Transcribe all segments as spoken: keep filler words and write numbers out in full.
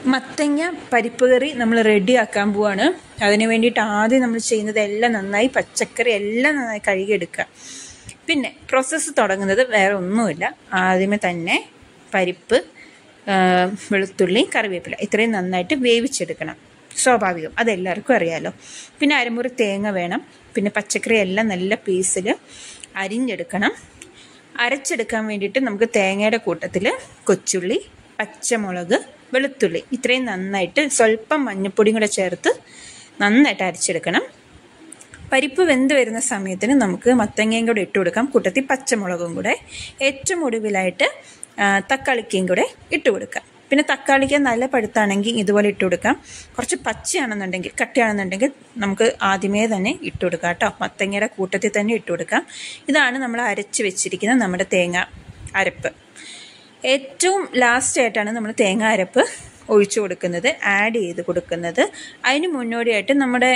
മത്തങ്ങ പരിപ്പ് കറി നമ്മൾ റെഡിയാക്കാൻ പോവാണ്. അതിന് വേണ്ടിയിട്ട് ആദ്യം നമ്മൾ ചെയ്യുന്നത് എല്ലാം നന്നായി പച്ചക്കറി എല്ലാം നന്നായി കഴുകിയെടുക്കുക. പിന്നെ പ്രോസസ്സ് തുടങ്ങുന്നത് വേറെ ഒന്നുമില്ല. ആദ്യമേ തന്നെ പരിപ്പ്, വെളുത്തുള്ളി, കറിവേപ്പില ഇത്രയും നന്നായിട്ട് വേവിച്ചെടുക്കണം. സ്വാഭാവികം, അതെല്ലാവർക്കും അറിയാമല്ലോ. പിന്നെ അരമുറി തേങ്ങ വേണം. പിന്നെ പച്ചക്കറി എല്ലാം നല്ല പീസിൽ അരിഞ്ഞെടുക്കണം. അരച്ചെടുക്കാൻ വേണ്ടിയിട്ട് നമുക്ക് തേങ്ങയുടെ കൂട്ടത്തിൽ കൊച്ചുള്ളി, പച്ചമുളക്, വെളുത്തുള്ളി ഇത്രയും നന്നായിട്ട് സ്വല്പം മഞ്ഞൾപ്പൊടിയും കൂടെ ചേർത്ത് നന്നായിട്ട് അരച്ചെടുക്കണം. പരിപ്പ് വെന്ത് വരുന്ന സമയത്തിന് നമുക്ക് മത്തങ്ങയും കൂടെ ഇട്ട് കൊടുക്കാം, കൂട്ടത്തിൽ പച്ചമുളകും കൂടെ. ഏറ്റവും ഒടുവിലായിട്ട് തക്കാളിക്കയും കൂടെ ഇട്ട് കൊടുക്കാം. പിന്നെ തക്കാളിക്ക് നല്ല പഴുത്താണെങ്കിൽ ഇതുപോലെ ഇട്ട് കൊടുക്കാം. കുറച്ച് പച്ചയാണെന്നുണ്ടെങ്കിൽ കട്ടിയാണെന്നുണ്ടെങ്കിൽ നമുക്ക് ആദ്യമേ തന്നെ ഇട്ട് കൊടുക്കാം കേട്ടോ. മത്തങ്ങയുടെ കൂട്ടത്തിൽ തന്നെ ഇട്ട് കൊടുക്കാം. ഇതാണ് നമ്മൾ അരച്ച് വെച്ചിരിക്കുന്ന നമ്മുടെ തേങ്ങ അരപ്പ്. ഏറ്റവും ലാസ്റ്റ് ആയിട്ടാണ് നമ്മൾ തേങ്ങ അരപ്പ് ഒഴിച്ചു കൊടുക്കുന്നത്, ആഡ് ചെയ്ത് കൊടുക്കുന്നത്. അതിന് മുന്നോടിയായിട്ട് നമ്മുടെ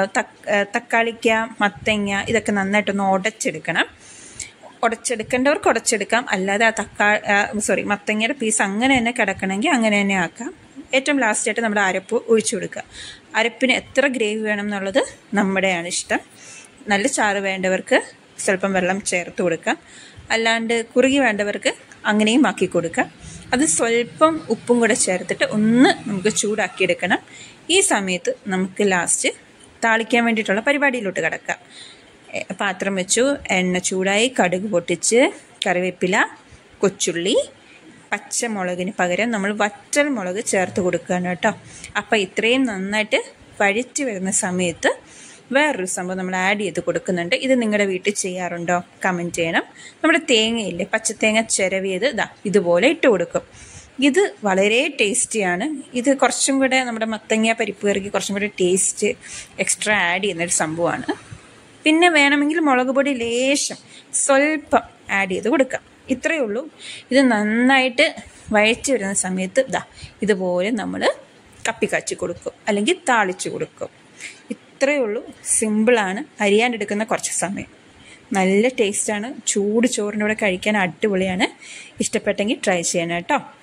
തക്കാളിക്ക, മത്തങ്ങ ഇതൊക്കെ നന്നായിട്ടൊന്ന് ഉടച്ചെടുക്കണം. ഉടച്ചെടുക്കേണ്ടവർക്ക് ഉടച്ചെടുക്കാം, അല്ലാതെ ആ തക്കാ സോറി മത്തങ്ങയുടെ പീസ് അങ്ങനെ തന്നെ കിടക്കണമെങ്കിൽ അങ്ങനെ തന്നെ ആക്കാം. ഏറ്റവും ലാസ്റ്റായിട്ട് നമ്മുടെ അരപ്പ് ഒഴിച്ചു കൊടുക്കുക. അരപ്പിന് എത്ര ഗ്രേവി വേണം എന്നുള്ളത് നമ്മുടെയാണ് ഇഷ്ടം. നല്ല ചാറ് വേണ്ടവർക്ക് സ്വല്പം വെള്ളം ചേർത്ത് കൊടുക്കാം, അല്ലാണ്ട് കുറുകി വേണ്ടവർക്ക് അങ്ങനെയും ആക്കി കൊടുക്കാം. അത് സ്വല്പം ഉപ്പും കൂടെ ചേർത്തിട്ട് ഒന്ന് നമുക്ക് ചൂടാക്കിയെടുക്കണം. ഈ സമയത്ത് നമുക്ക് ലാസ്റ്റ് താളിക്കാൻ വേണ്ടിയിട്ടുള്ള പരിപാടിയിലോട്ട് കിടക്കാം. പാത്രം വെച്ചു, എണ്ണ ചൂടായി, കടുക് പൊട്ടിച്ച്, കറിവേപ്പില, കൊച്ചുള്ളി, പച്ചമുളകിന് പകരം നമ്മൾ വറ്റൽ മുളക് ചേർത്ത് കൊടുക്കുകയാണ് കേട്ടോ. അപ്പം ഇത്രയും നന്നായിട്ട് വഴറ്റി വരുന്ന സമയത്ത് വേറൊരു സംഭവം നമ്മൾ ആഡ് ചെയ്ത് കൊടുക്കുന്നുണ്ട്. ഇത് നിങ്ങളുടെ വീട്ടിൽ ചെയ്യാറുണ്ടോ? കമൻറ്റ് ചെയ്യണം. നമ്മുടെ തേങ്ങയില്ലേ, പച്ചത്തേങ്ങ ചിരവിയത് ഇതാ ഇതുപോലെ ഇട്ട് കൊടുക്കും. ഇത് വളരെ ടേസ്റ്റിയാണ്. ഇത് കുറച്ചും കൂടെ നമ്മുടെ മത്തങ്ങ പരിപ്പ് കറിക്ക് കുറച്ചും കൂടെ ടേസ്റ്റ് എക്സ്ട്രാ ആഡ് ചെയ്യുന്നൊരു സംഭവമാണ്. പിന്നെ വേണമെങ്കിൽ മുളക് പൊടി ലേശം സ്വല്പം ആഡ് ചെയ്ത് കൊടുക്കാം. ഇത്രയേ ഉള്ളൂ. ഇത് നന്നായിട്ട് വഴറ്റി വരുന്ന സമയത്ത് ഇതാ ഇതുപോലെ നമ്മൾ കപ്പി കാച്ചി കൊടുക്കും, അല്ലെങ്കിൽ താളിച്ച് കൊടുക്കും. ഇത്രയേ ഉള്ളൂ. സിമ്പിളാണ്. അരിയാനെടുക്കുന്ന കുറച്ച് സമയം. നല്ല ടേസ്റ്റാണ്. ചൂട് ചോറിൻ്റെ കൂടെ കഴിക്കാൻ അടിപൊളിയാണ്. ഇഷ്ടപ്പെട്ടെങ്കിൽ ട്രൈ ചെയ്യണം കേട്ടോ.